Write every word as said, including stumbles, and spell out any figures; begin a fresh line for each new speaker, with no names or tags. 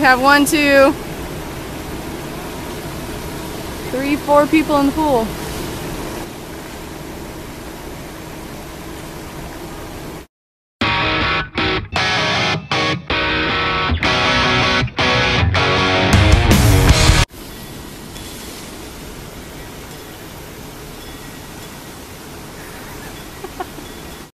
have one, two, three, four people in the pool.